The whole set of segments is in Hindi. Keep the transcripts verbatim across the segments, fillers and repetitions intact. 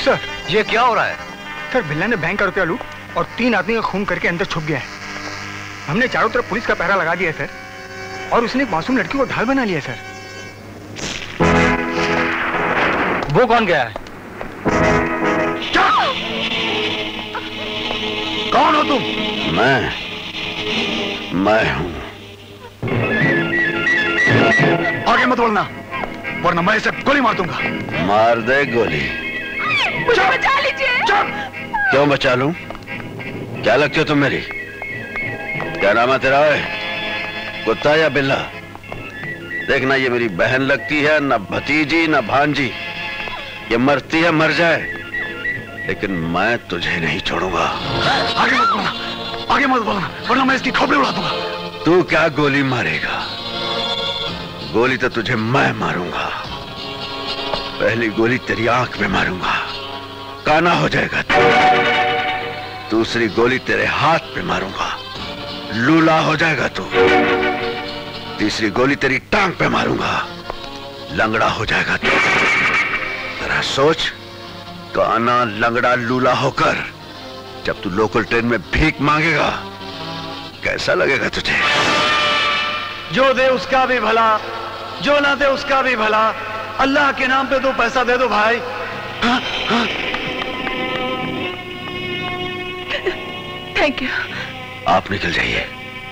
सर, ये क्या हो रहा है? सर, बिल्ला ने बैंक का रुपया लूट और तीन आदमी का खून करके अंदर छुप गया है। हमने चारों तरफ पुलिस का पहरा लगा दिया है सर, और उसने एक मासूम लड़की को ढाल बना लिया सर। वो कौन गया है? कौन हो तुम? मैं मैं हूं। आगे मत बोलना, वरना मैं इसे गोली मार दूंगा। मार दे गोली। मुझे बचा लीजिए। क्यों बचा लूं? क्या लगती हो तुम मेरी? क्या नाम है तेरा? है कुत्ता या बिल्ला? देखना, ये मेरी बहन लगती है, ना भतीजी ना भांजी। ये मरती है मर जाए, लेकिन मैं तुझे नहीं छोड़ूंगा। आगे मत बोलना, आगे मत बोलना, वरना मैं इसकी खोपड़ी उड़ा दूंगा। तू क्या गोली मारेगा? गोली तो तुझे मैं मारूंगा। पहली गोली तेरी आंख में मारूंगा, काना हो जाएगा तू। दूसरी गोली तेरे हाथ पे मारूंगा, लूला हो जाएगा तू। तीसरी गोली तेरी टांग पे मारूंगा, लंगड़ा हो जाएगा तू। जरा सोच, काना लंगड़ा लूला होकर जब तू लोकल ट्रेन में भीख मांगेगा, कैसा लगेगा तुझे? जो दे उसका भी भला, जो ना दे उसका भी भला। अल्लाह के नाम पे दो पैसा दे दो भाई। हाँ, हाँ। Thank you. आप निकल जाइए।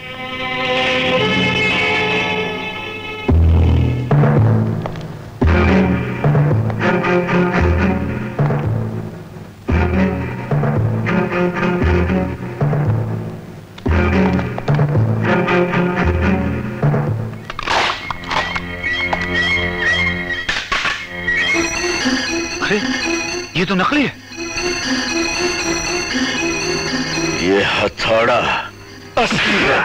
अरे, ये तो नकली है। ये हथौड़ा असली है।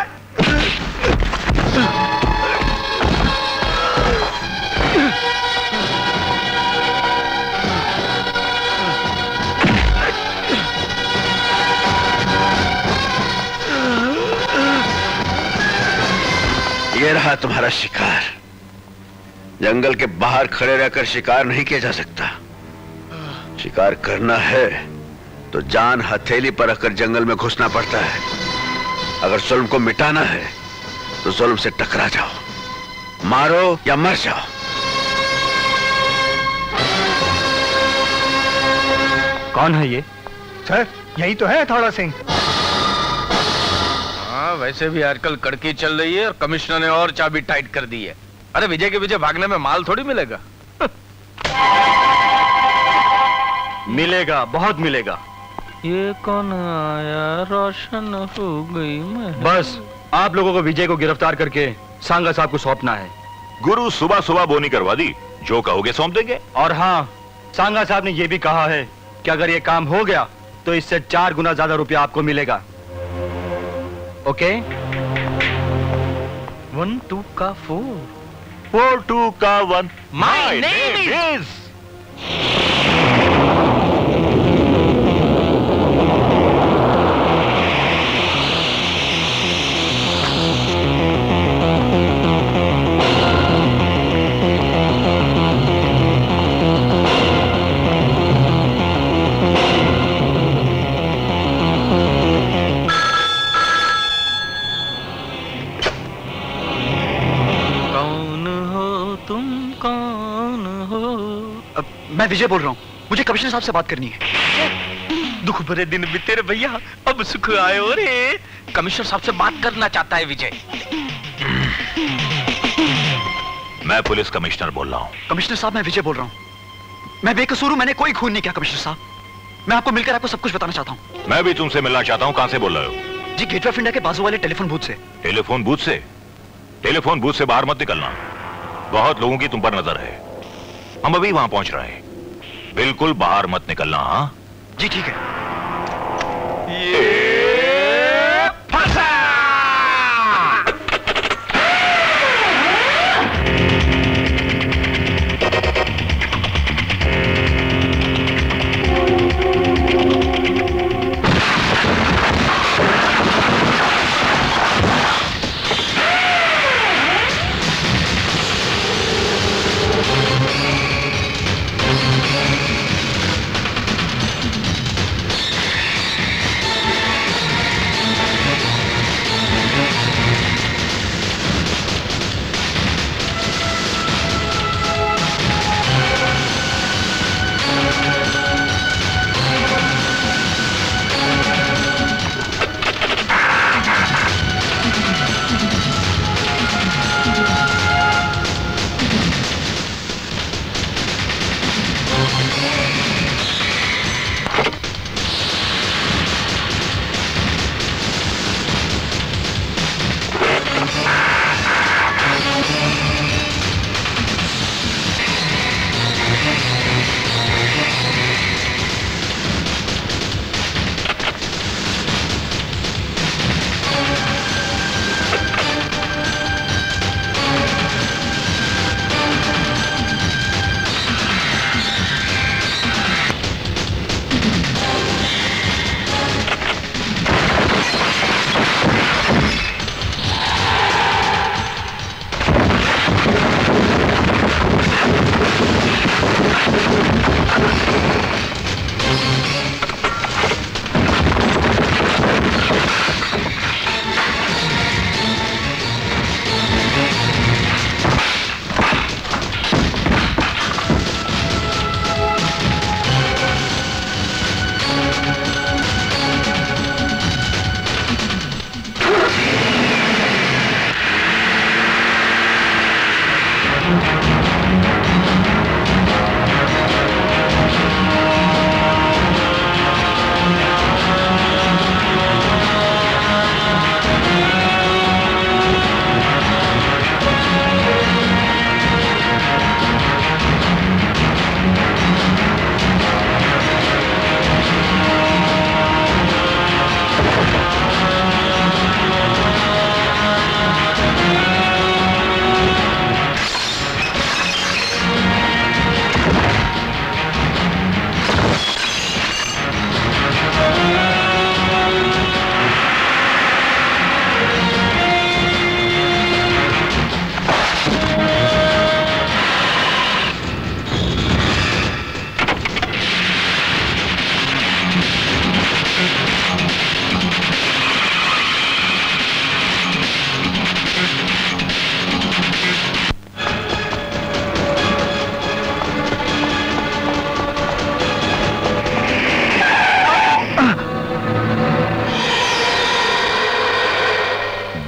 ये रहा तुम्हारा शिकार। जंगल के बाहर खड़े रहकर शिकार नहीं किया जा सकता। शिकार करना है तो जान हथेली पर रखकर जंगल में घुसना पड़ता है। अगर जुल्म को मिटाना है तो जुल्म से टकरा जाओ, मारो या मर जाओ। कौन है ये? सर, यही तो है हथौड़ा सिंह। हाँ, वैसे भी आजकल कड़की चल रही है और कमिश्नर ने और चाबी टाइट कर दी है। अरे विजय के पीछे भागने में माल थोड़ी मिलेगा। मिलेगा, बहुत मिलेगा। ये कौन आया? रोशन हो गई मैं। बस आप लोगों को विजय को गिरफ्तार करके सांगा साहब को सौंपना है। गुरु सुबह सुबह बोनी करवा दी, जो कहोगे सौंप देंगे। और हाँ, सांगा साहब ने यह भी कहा है कि अगर ये काम हो गया तो इससे चार गुना ज्यादा रुपया आपको मिलेगा। ओके? वन टू का फोर, फोर टू का वन। माय नेम इज मैं विजय बोल रहा हूँ, मुझे कमिश्नर साहब से बात करनी है। दुख भरे दिन बीते रे भैया, अब सुख आए हो रे। कमिश्नर साहब से बात करना चाहता है विजय। मैं पुलिस कमिश्नर बोल रहा हूँ। कमिश्नर साहब, मैं विजय बोल रहा हूँ। मैं बेकसूर हूँ, मैंने कोई खून नहीं किया। कमिश्नर साहब, मैं आपको मिलकर आपको सब कुछ बताना चाहता हूँ। मैं भी तुमसे मिलना चाहता हूँ। कहाँ से बोल रहे हो? जी, गेटवे ऑफ इंडिया के बाजू वाले टेलीफोन बूथ से। टेलीफोन बूथ से? टेलीफोन बूथ से बाहर मत निकलना, बहुत लोगों की तुम पर नजर है। हम अभी वहां पहुंच रहे हैं, बिल्कुल बाहर मत निकलना। हाँ जी, ठीक है। ये फंसा।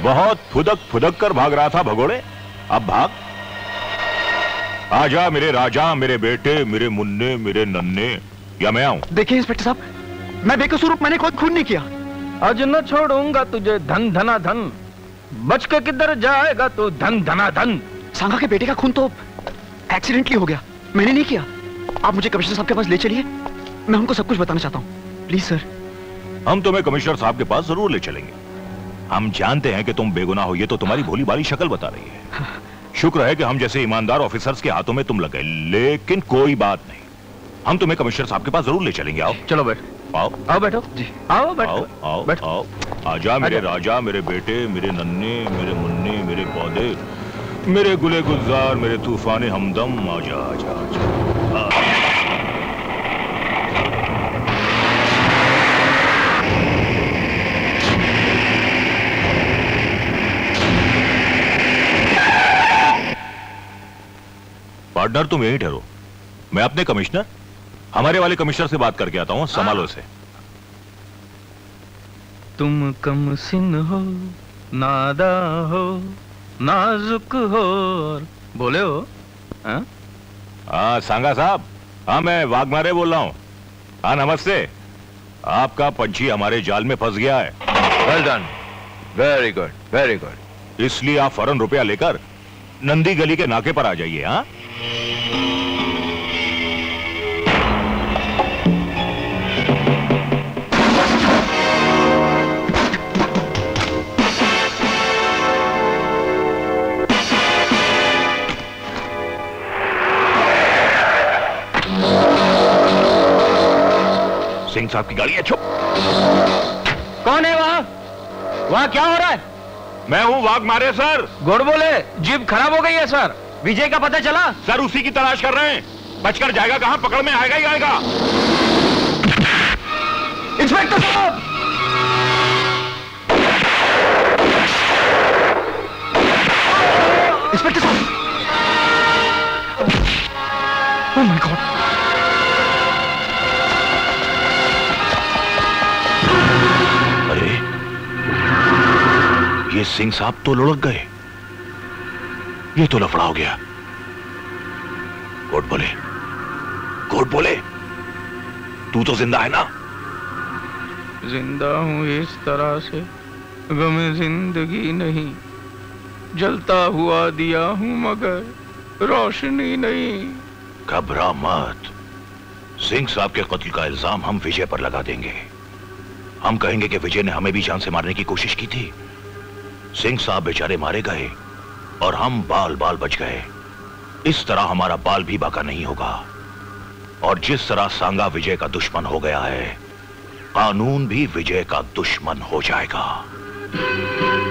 बहुत फुदक फुदक कर भाग रहा था भगोड़े, अब भाग। आजा मेरे राजा, मेरे बेटे, मेरे मुन्ने, मेरे नन्ने, या मैं आऊं? देखिए इंस्पेक्टर साहब, मैं बेकसूर हूं, मैंने कोई खून नहीं किया। आज न छोड़ूंगा तुझे धन धना धन, बच के किधर जाएगा तू धन धना धन। सांगा के बेटे का खून तो एक्सीडेंटली हो गया, मैंने नहीं किया। आप मुझे कमिश्नर साहब के पास ले चलिए, मैं उनको सब कुछ बताना चाहता हूँ, प्लीज सर। हम तुम्हें कमिश्नर साहब के पास जरूर ले चलेंगे। हम जानते हैं कि तुम बेगुनाह हो, ये तो तुम्हारी भोली भाली शक्ल बता रही है। शुक्र है कि हम जैसे ईमानदार ऑफिसर्स के हाथों में तुम लग गए, लेकिन कोई बात नहीं, हम तुम्हें कमिश्नर साहब के पास जरूर ले चलेंगे। आओ, चलो बैठ, आओ आओ बैठो जी, आओ बैठो, आओ आओ बैठो। आओ। आजा मेरे राजा, मेरे बेटे, मेरे नन्ने, मेरे मुन्ने, मेरे पौधे, मेरे गुले गुलजार, मेरे तूफाने हमदम, आजा आजा आजा। पार्टनर तुम यहीं ठहरो, मैं अपने कमिश्नर, हमारे वाले कमिश्नर से बात करके आता हूँ, संभालो इसे। तुम कम सिन हो, नादा हो, नाजुक हो, बोले हो? हाँ हाँ सांगा साहब, हाँ मैं वाघमारे बोल रहा हूँ। हाँ नमस्ते, आपका पंछी हमारे जाल में फंस गया है। Well done, very good, very good. इसलिए आप फौरन रुपया लेकर नंदी गली के नाके पर आ जाइए। हाँ सिंह साहब की गाड़ी है। चुप। कौन है वहाँ? वहाँ क्या हो रहा है? मैं हूँ वाघमारे सर। गुड बोले, जीप खराब हो गई है सर। विजय का पता चला? सर उसी की तलाश कर रहे हैं। बचकर जाएगा कहां, पकड़ में आएगा ही आएगा। इंस्पेक्टर साहब! इंस्पेक्टर साहब! Oh my god! अरे ये सिंह साहब तो लुढ़क गए, ये तो लफड़ा हो गया। कोर्ट बोले, कोर्ट बोले, तू तो जिंदा है ना? जिंदा हूं इस तरह से, गमे जिंदगी नहीं, जलता हुआ दिया हूं मगर रोशनी नहीं। घबरा मत, सिंह साहब के कत्ल का इल्जाम हम विजय पर लगा देंगे। हम कहेंगे कि विजय ने हमें भी जान से मारने की कोशिश की थी। सिंह साहब बेचारे मारे गए और हम बाल बाल बच गए। इस तरह हमारा बाल भी बाका नहीं होगा। और जिस तरह सांगा विजय का दुश्मन हो गया है, कानून भी विजय का दुश्मन हो जाएगा।